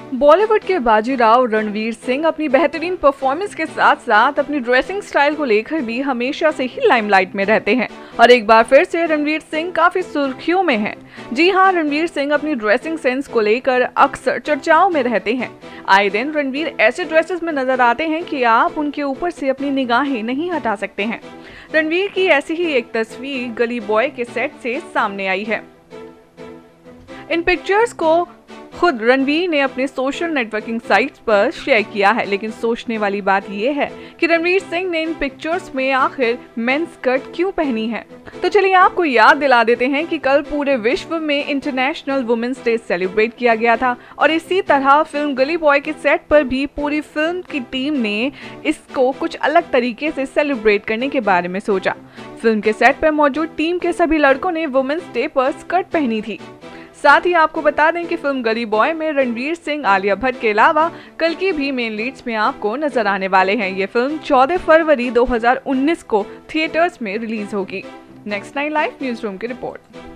बॉलीवुड के बाजीराव रणवीर सिंह अपनी बेहतरीन परफॉर्मेंस के साथ साथ अपनी ड्रेसिंग स्टाइल को लेकर भी हमेशा से ही लाइमलाइट में रहते हैं और एक बार फिर से रणवीर सिंह काफी सुर्खियों में हैं। जी हां, रणवीर सिंह अपनी ड्रेसिंग सेंस को लेकर अक्सर चर्चाओं में रहते हैं। आए दिन रणवीर ऐसे ड्रेसेस में नजर आते हैं कि आप उनके ऊपर से अपनी निगाहें नहीं हटा सकते हैं। रणवीर की ऐसी ही एक तस्वीर गली बॉय के सेट से सामने आई है। इन पिक्चर्स को खुद रणवीर ने अपने सोशल नेटवर्किंग साइट्स पर शेयर किया है, लेकिन सोचने वाली बात यह है कि रणवीर सिंह ने इन पिक्चर्स में आखिर मेंस स्कर्ट क्यों पहनी है। तो चलिए आपको याद दिला देते हैं कि कल पूरे विश्व में इंटरनेशनल वुमेन्स डे सेलिब्रेट किया गया था और इसी तरह फिल्म गली बॉय के सेट पर भी पूरी फिल्म की टीम ने इसको कुछ अलग तरीके से सेलिब्रेट करने के बारे में सोचा। फिल्म के सेट पर मौजूद टीम के सभी लड़कों ने वुमेन्स डे पर स्कर्ट पहनी थी। साथ ही आपको बता दें कि फिल्म गली बॉय में रणवीर सिंह, आलिया भट्ट के अलावा कल की भी मेन लीड्स में आपको नजर आने वाले हैं। ये फिल्म 14 फरवरी 2019 को थिएटर्स में रिलीज होगी। नेक्स्ट 9 लाइव न्यूज रूम की रिपोर्ट।